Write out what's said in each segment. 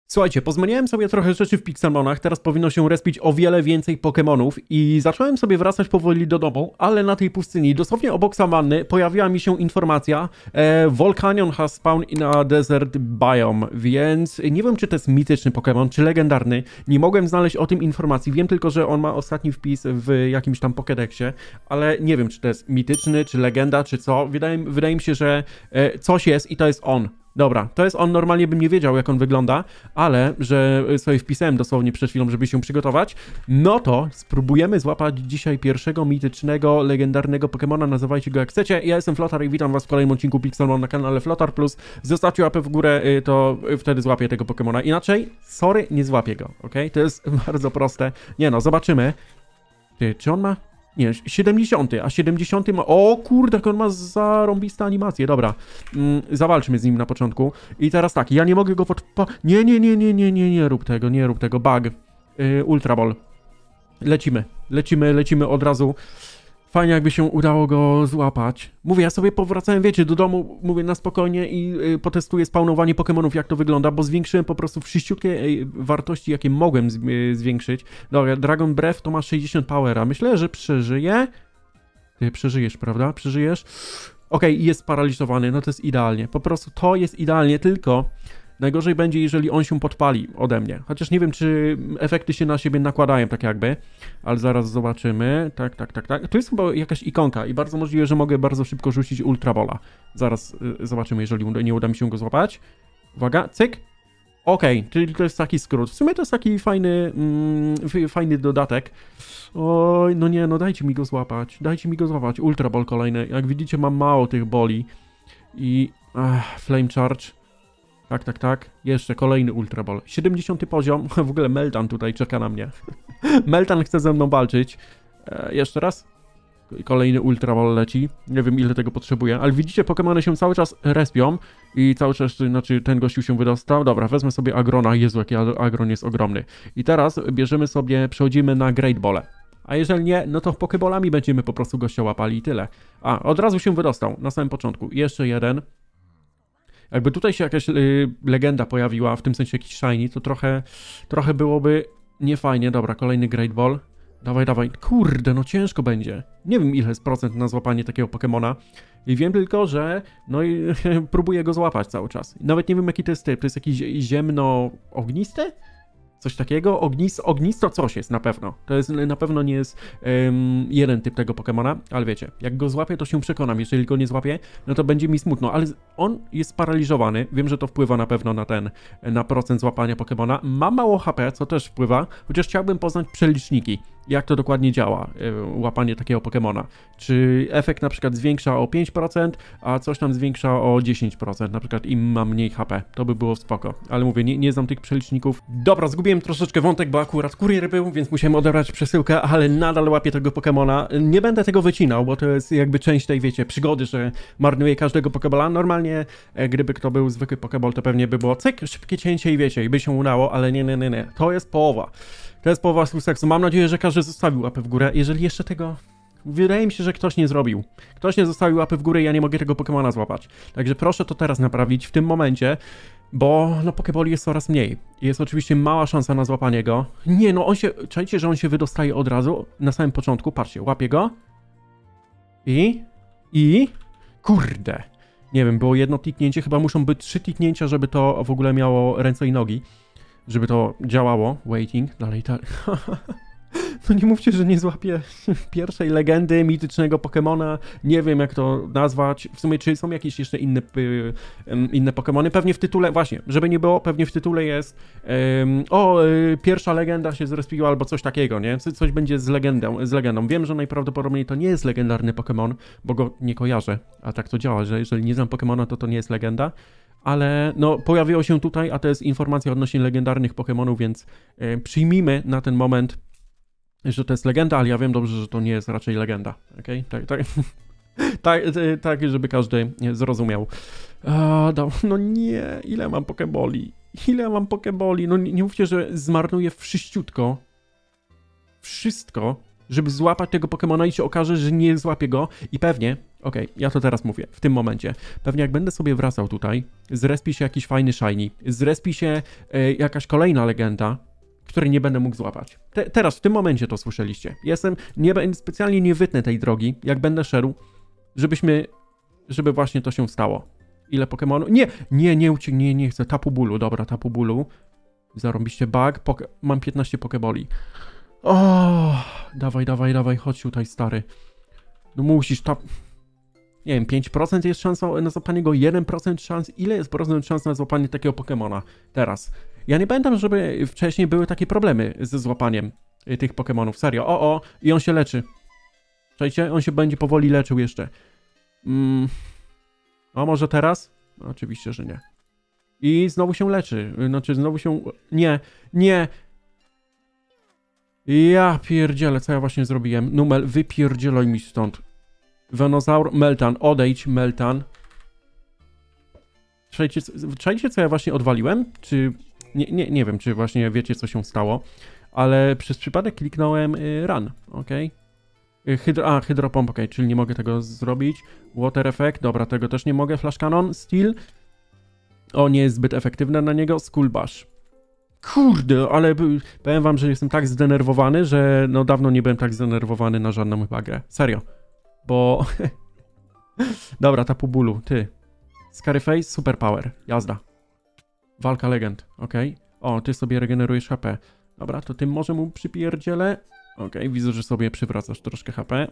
Słuchajcie, pozmieniałem sobie trochę rzeczy w Pixelmonach, teraz powinno się respić o wiele więcej Pokemonów i zacząłem sobie wracać powoli do domu, ale na tej pustyni, dosłownie obok sawanny, pojawiła mi się informacja Volcanion has spawned in a desert biome, więc nie wiem, czy to jest mityczny Pokemon, czy legendarny, nie mogłem znaleźć o tym informacji, wiem tylko, że on ma ostatni wpis w jakimś tam Pokédexie, ale nie wiem, czy to jest mityczny, czy legenda, czy co, wydaje mi się, że coś jest i to jest on. Dobra, to jest on, normalnie bym nie wiedział, jak on wygląda, ale że sobie wpisałem dosłownie przed chwilą, żeby się przygotować, no to spróbujemy złapać dzisiaj pierwszego mitycznego, legendarnego Pokemona, nazywajcie go jak chcecie. Ja jestem Flotar i witam was w kolejnym odcinku Pixelmon na kanale Flotar Plus. Zostawcie łapę w górę, to wtedy złapię tego Pokemona. Inaczej, sorry, nie złapię go, ok? To jest bardzo proste. Nie no, zobaczymy. Ty, czy on ma... Nie, 70, a 70 ma... O kurde, jak on ma zarąbiste animacje, dobra. Zawalczmy z nim na początku. I teraz tak, ja nie mogę go nie rób tego, bug. Ultra Ball. Lecimy od razu. Fajnie, jakby się udało go złapać. Mówię, ja sobie powracałem, wiecie, do domu, mówię na spokojnie i potestuję spawnowanie Pokemonów, jak to wygląda, bo zwiększyłem po prostu wszystkie wartości, jakie mogłem zwiększyć. Dobra, Dragon Breath to ma 60 powera. Myślę, że przeżyje. Ty przeżyjesz, prawda? Przeżyjesz? Okej, jest sparaliżowany, no to jest idealnie. Po prostu to jest idealnie, tylko... Najgorzej będzie, jeżeli on się podpali ode mnie. Chociaż nie wiem, czy efekty się na siebie nakładają tak jakby. Ale zaraz zobaczymy. Tak. Tu jest chyba jakaś ikonka i bardzo możliwe, że mogę bardzo szybko rzucić Ultra Balla. Zaraz zobaczymy, jeżeli nie uda mi się go złapać. Uwaga, cyk. Okej, czyli to jest taki skrót. W sumie to jest taki fajny dodatek. Oj, no nie, no dajcie mi go złapać. Ultra Ball kolejny. Jak widzicie, mam mało tych boli. I... Flame Charge. Tak. Jeszcze kolejny Ultra Ball. 70 poziom. W ogóle Meltan tutaj czeka na mnie. Meltan chce ze mną walczyć. Jeszcze raz. Kolejny Ultra Ball leci. Nie wiem, ile tego potrzebuję. Ale widzicie, Pokemony się cały czas respią. I cały czas, znaczy ten gościu się wydostał. Dobra, wezmę sobie Agrona. Jezu, jaki Agron jest ogromny. I teraz bierzemy sobie, przechodzimy na Great Ball. A jeżeli nie, no to Pokebolami będziemy po prostu gościa łapali i tyle. Od razu się wydostał. Na samym początku. Jeszcze jeden. Jakby tutaj się jakaś legenda pojawiła, w tym sensie jakiś shiny, to trochę byłoby niefajnie. Dobra, kolejny Great Ball. Dawaj. Kurde, no ciężko będzie. Nie wiem, ile jest procent na złapanie takiego Pokemona. I wiem tylko, że no i próbuję go złapać cały czas. Nawet nie wiem, jaki to jest typ. To jest jakiś ziemno-ognisty? Coś takiego? Ognisto coś jest na pewno. To jest na pewno nie jest jeden typ tego Pokemona, ale wiecie, jak go złapię, to się przekonam. Jeżeli go nie złapię, no to będzie mi smutno, ale on jest sparaliżowany. Wiem, że to wpływa na pewno na procent złapania Pokemona. Ma mało HP, co też wpływa, chociaż chciałbym poznać przeliczniki, jak to dokładnie działa, łapanie takiego Pokemona. Czy efekt na przykład zwiększa o 5%, a coś tam zwiększa o 10%, na przykład im ma mniej HP. To by było spoko, ale mówię, nie znam tych przeliczników. Dobra, zgubiłem troszeczkę wątek, bo akurat kurier był, więc musiałem odebrać przesyłkę, ale nadal łapię tego Pokemona. Nie będę tego wycinał, bo to jest jakby część tej, wiecie, przygody, że marnuję każdego Pokebola. Normalnie, gdyby kto był zwykły Pokeball, to pewnie by było cyk, szybkie cięcie i wiecie, i by się udało, ale nie. To jest połowa. To jest połowa seksu. Mam nadzieję, że każdy zostawił łapę w górę. Jeżeli jeszcze tego... Wydaje mi się, że ktoś nie zrobił. Ktoś nie zostawił łapy w górę i ja nie mogę tego Pokemona złapać. Także proszę to teraz naprawić w tym momencie, bo no Pokeboli jest coraz mniej. Jest oczywiście mała szansa na złapanie go. Nie, no on się... Czajcie, że on się wydostaje od razu na samym początku. Patrzcie, łapię go. I... Kurde. Nie wiem, było jedno kliknięcie. Chyba muszą być 3 kliknięcia, żeby to w ogóle miało ręce i nogi. Żeby to działało. Waiting. Dalej. No nie mówcie, że nie złapię pierwszej legendy mitycznego Pokemona. Nie wiem, jak to nazwać. W sumie, czy są jakieś jeszcze inne Pokemony? Pewnie w tytule, właśnie, żeby nie było, pewnie w tytule jest pierwsza legenda się zrespiła albo coś takiego, nie? Coś będzie z legendą. Wiem, że najprawdopodobniej to nie jest legendarny Pokemon, bo go nie kojarzę. A tak to działa, że jeżeli nie znam Pokemona, to nie jest legenda. Ale no pojawiło się tutaj, a to jest informacja odnośnie legendarnych Pokemonów, więc przyjmijmy na ten moment, że to jest legenda, ale ja wiem dobrze, że to nie jest raczej legenda. Okej? Tak, żeby każdy zrozumił. No nie, ile mam Pokeboli? No nie mówcie, że zmarnuję wszystko, żeby złapać tego Pokemona i się okaże, że nie złapię go i pewnie Okej, ja to teraz mówię, w tym momencie. Pewnie jak będę sobie wracał tutaj, zrespi się jakiś fajny shiny, zrespi się jakaś kolejna legenda, której nie będę mógł złapać. Teraz, w tym momencie to słyszeliście. Specjalnie nie wytnę tej drogi, jak będę szedł, żeby właśnie to się stało. Ile Pokemonów? Nie ucieknie, nie chcę. Tapu bólu, dobra, tapu bólu. Zarąbiście bug, mam 15 pokeboli. O, dawaj, chodź tutaj, stary. No musisz nie wiem, 5% jest szansa na złapanie go, 1% szans. Ile jest procent szans na złapanie takiego Pokemona teraz? Ja nie pamiętam, żeby wcześniej były takie problemy ze złapaniem tych Pokemonów. Serio. I on się leczy. Słuchajcie, on się będzie powoli leczył jeszcze. O, może teraz? No, oczywiście, że nie. I znowu się leczy. Znaczy, znowu się... Nie. Ja pierdzielę, co ja właśnie zrobiłem. Numel, wypierdzieloj mi stąd. Venusaur, Meltan, odejdź, Meltan. Czajcie, co ja właśnie odwaliłem? Czy... Nie wiem, czy właśnie wiecie, co się stało. Ale przez przypadek kliknąłem run, okej? Hydropomp, okej, czyli nie mogę tego zrobić. Water Effect, dobra, tego też nie mogę. Flash Cannon, Steel. O, nie jest zbyt efektywne na niego. Skull Bash. Kurde, ale powiem wam, że jestem tak zdenerwowany, że no dawno nie byłem tak zdenerwowany na żadną chyba grę. Serio. Bo... Dobra, tapu bólu, ty. Scarface, Super Power, jazda. Walka legend, okej. O, ty sobie regenerujesz HP. Dobra, to tym może mu przypierdzielę. Okej, widzę, że sobie przywracasz troszkę HP.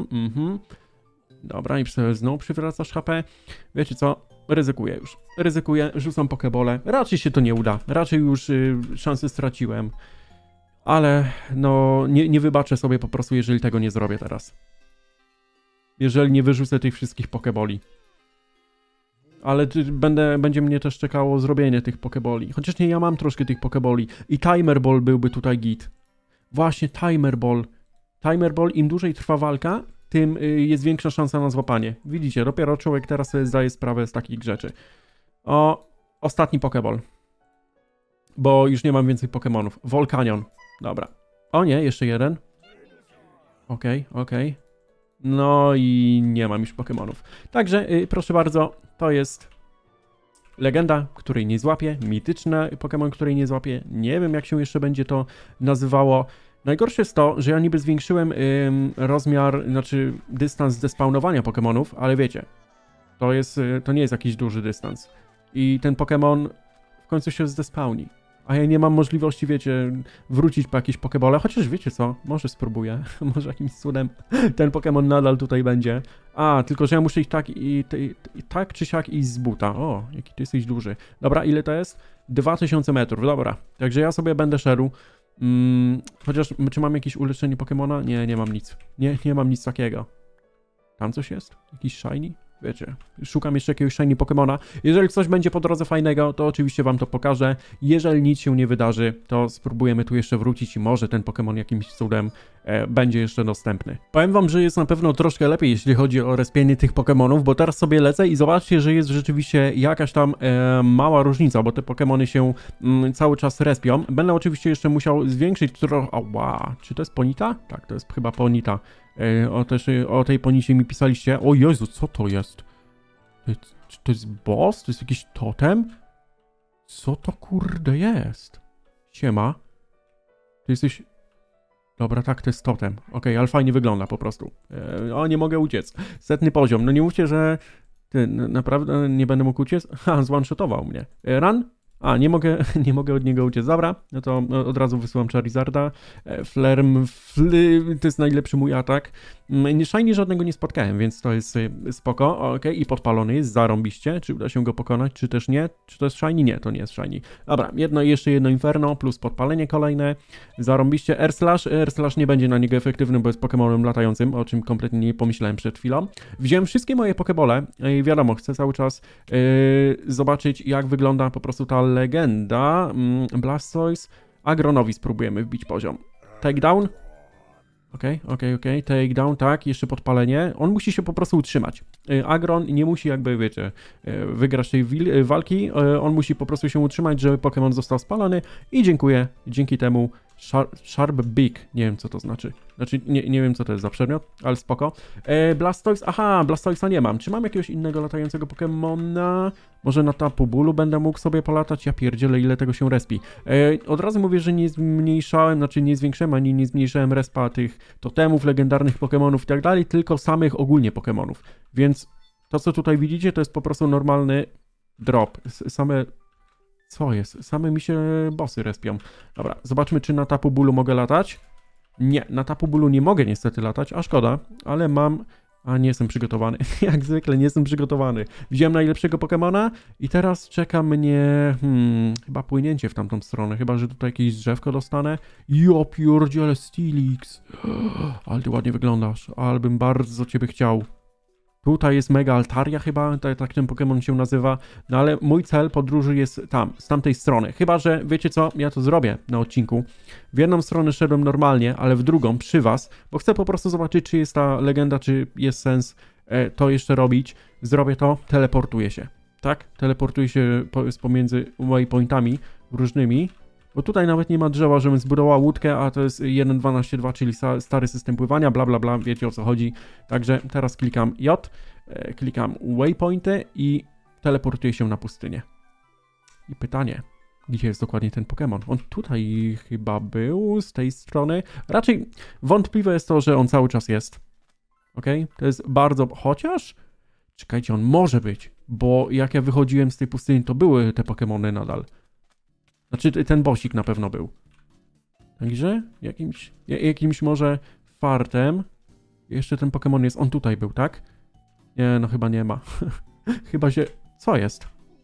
Dobra, i sobie znowu przywracasz HP. Wiecie co? Ryzykuję już. Rzucam pokebole. Raczej się to nie uda. Raczej już szansę straciłem. Ale no, nie wybaczę sobie po prostu, jeżeli tego nie zrobię teraz. Jeżeli nie wyrzucę tych wszystkich pokeboli. Ale będzie mnie też czekało zrobienie tych pokeboli. Chociaż nie, ja mam troszkę tych pokeboli. I Timer Ball byłby tutaj git. Właśnie, Timer Ball. Timer Ball, im dłużej trwa walka, tym jest większa szansa na złapanie. Widzicie, dopiero człowiek teraz sobie zdaje sprawę z takich rzeczy. Ostatni pokeball. Bo już nie mam więcej pokemonów. Volcanion. Dobra. O nie, jeszcze jeden. Okej. No i nie mam już pokemonów. Także, proszę bardzo, to jest legenda, której nie złapię. Mityczny Pokemon, której nie złapię. Nie wiem, jak się jeszcze będzie to nazywało. Najgorsze jest to, że ja niby zwiększyłem rozmiar, znaczy dystans despawnowania Pokemonów, ale wiecie, to nie jest jakiś duży dystans. I ten Pokemon w końcu się zdespawni. A ja nie mam możliwości, wiecie, wrócić po jakieś pokebole, chociaż wiecie co, może spróbuję, może jakimś cudem ten Pokemon nadal tutaj będzie. Tylko że ja muszę iść tak czy siak iść z buta. O, jaki ty jesteś duży. Dobra, ile to jest? 2000 metrów, dobra. Także ja sobie będę szedł. Chociaż, czy mam jakieś uleczenie Pokemona? Nie mam nic. Nie mam nic takiego. Tam coś jest? Jakiś shiny? Wiecie, szukam jeszcze jakiegoś shiny Pokemona. Jeżeli coś będzie po drodze fajnego, to oczywiście wam to pokażę. Jeżeli nic się nie wydarzy, to spróbujemy tu jeszcze wrócić i może ten Pokemon jakimś cudem będzie jeszcze dostępny. Powiem wam, że jest na pewno troszkę lepiej, jeśli chodzi o respienie tych Pokemonów, bo teraz sobie lecę i zobaczcie, że jest rzeczywiście jakaś tam mała różnica, bo te Pokemony się cały czas respią. Będę oczywiście jeszcze musiał zwiększyć trochę... Ała, czy to jest Ponita? Tak, to jest chyba Ponita. O tej Ponicie mi pisaliście. O Jezu, co to jest? Czy to jest boss? To jest jakiś totem? Co to kurde jest? Siema. Ty jesteś... Dobra, tak, to jest totem. Okej, ale fajnie wygląda po prostu. Nie mogę uciec. 100 poziom. No nie mówcie, że... Ty, naprawdę nie będę mógł uciec? Zone-shotował mnie. Run? Nie mogę od niego uciec. Dobra, no to od razu wysyłam Charizarda. Flerm, to jest najlepszy mój atak. Shiny żadnego nie spotkałem, więc to jest spoko. Okej, i podpalony jest, zarąbiście. Czy uda się go pokonać, czy też nie? Czy to jest shiny? Nie, to nie jest shiny. Dobra, jeszcze jedno Inferno, plus podpalenie kolejne. Zarąbiście. Air Slash nie będzie na niego efektywny, bo jest Pokemonem latającym, o czym kompletnie nie pomyślałem przed chwilą. Wziąłem wszystkie moje Pokebole i wiadomo, chcę cały czas zobaczyć, jak wygląda po prostu ta legenda. Blastoise. Agronowi spróbujemy wbić poziom. Takedown. Okej. Takedown, tak. Jeszcze podpalenie. On musi się po prostu utrzymać. Agron nie musi jakby, wiecie, wygrać tej walki. On musi po prostu się utrzymać, żeby Pokémon został spalony i dziękuję. Dzięki temu Sharp Beak, nie wiem co to znaczy. Znaczy, nie wiem co to jest za przedmiot, ale spoko. Blastoise, aha, Blastoise'a nie mam. Czy mam jakiegoś innego latającego Pokemona? Może na Tapu Bulu będę mógł sobie polatać? Ja pierdzielę, ile tego się respi. Od razu mówię, że nie zmniejszałem, znaczy nie zwiększyłem, ani nie zmniejszałem respa tych totemów, legendarnych Pokemonów i tak dalej, tylko samych ogólnie Pokemonów. Więc to, co tutaj widzicie, to jest po prostu normalny drop. Same... Co jest? Same mi się bossy respią. Dobra, zobaczmy, czy na Tapu Bulu mogę latać. Nie, na Tapu Bulu nie mogę niestety latać, a szkoda, ale mam... A nie jestem przygotowany. Jak zwykle nie jestem przygotowany. Wziąłem najlepszego Pokemona i teraz czeka mnie... chyba płynięcie w tamtą stronę. Chyba, że tutaj jakieś drzewko dostanę. Jo, pierdziele, Steelix. Ale ty ładnie wyglądasz. Ale bym bardzo ciebie chciał. Tutaj jest Mega Altaria chyba, tak ten Pokémon się nazywa, no ale mój cel podróży jest tam, z tamtej strony. Chyba, że wiecie co, ja to zrobię na odcinku. W jedną stronę szedłem normalnie, ale w drugą, przy was, bo chcę po prostu zobaczyć, czy jest ta legenda, czy jest sens to jeszcze robić. Zrobię to, teleportuję się, tak? Teleportuję się pomiędzy waypointami różnymi. Bo tutaj nawet nie ma drzewa, żebym zbudował łódkę, a to jest 1.12.2, czyli stary system pływania, bla bla bla, wiecie o co chodzi. Także teraz klikam J, klikam waypointy i teleportuję się na pustynię. I pytanie, gdzie jest dokładnie ten Pokémon? On tutaj chyba był, z tej strony. Raczej wątpliwe jest to, że on cały czas jest. Ok? To jest bardzo... Chociaż... Czekajcie, on może być, bo jak ja wychodziłem z tej pustyni, to były te Pokémony nadal. Znaczy, ten bossik na pewno był. Także jakimś może fartem. Jeszcze ten Pokémon jest. On tutaj był, tak? Nie, no chyba nie ma. Chyba się... Co jest?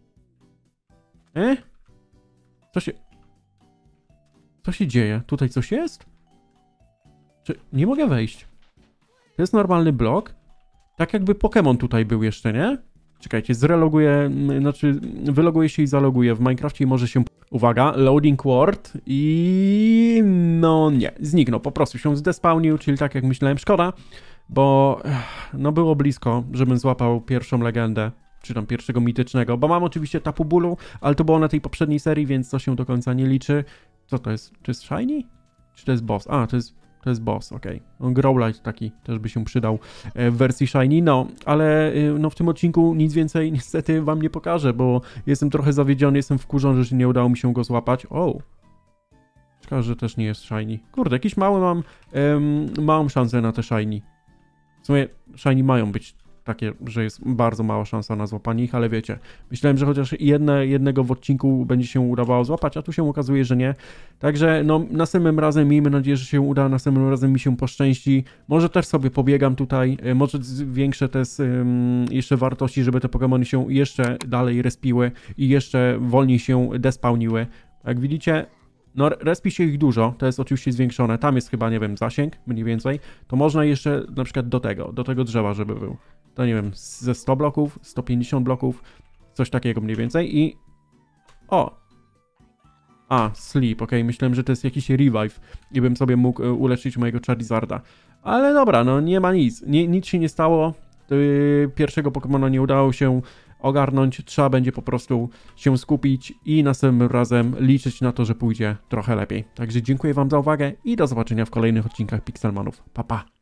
Co się dzieje? Tutaj coś jest? Czy... Nie mogę wejść. To jest normalny blok? Tak jakby Pokémon tutaj był jeszcze, nie? Czekajcie, zreloguję, znaczy wyloguję się i zaloguję w Minecrafcie i może się... Uwaga, loading word i... No nie, zniknął, po prostu się zdespawnił, czyli tak jak myślałem, szkoda, bo no było blisko, żebym złapał pierwszą legendę, czy tam pierwszego mitycznego, bo mam oczywiście Tapu Bulu, ale to było na tej poprzedniej serii, więc to się do końca nie liczy. Co to jest? Czy jest shiny? Czy to jest boss? A, to jest boss, okej. Okay. Growlite taki też by się przydał w wersji shiny, no, ale no w tym odcinku nic więcej niestety wam nie pokażę, bo jestem trochę zawiedziony, jestem wkurzony, że nie udało mi się go złapać. O! Szkoda, że też nie jest shiny. Kurde, jakiś mały mam, małą szansę na te shiny. W sumie shiny mają być takie, że jest bardzo mała szansa na złapanie ich, ale wiecie, myślałem, że chociaż jednego w odcinku będzie się udawało złapać, a tu się okazuje, że nie. Także no następnym razem miejmy nadzieję, że się uda, następnym razem mi się poszczęści. Może też sobie pobiegam tutaj, może zwiększę te jeszcze wartości, żeby te Pokémony się jeszcze dalej respiły i jeszcze wolniej się despawniły. Jak widzicie, no respi się ich dużo, to jest oczywiście zwiększone, tam jest chyba, nie wiem, zasięg mniej więcej, to można jeszcze na przykład do tego drzewa, żeby był. To nie wiem, ze 100 bloków, 150 bloków, coś takiego mniej więcej i... O! A, sleep, okej, myślałem, że to jest jakiś revive i bym sobie mógł uleczyć mojego Charizarda. Ale dobra, no nie ma nic, nic się nie stało, pierwszego Pokemona nie udało się ogarnąć, trzeba będzie po prostu się skupić i następnym razem liczyć na to, że pójdzie trochę lepiej. Także dziękuję wam za uwagę i do zobaczenia w kolejnych odcinkach Pixelmonów. Pa, pa!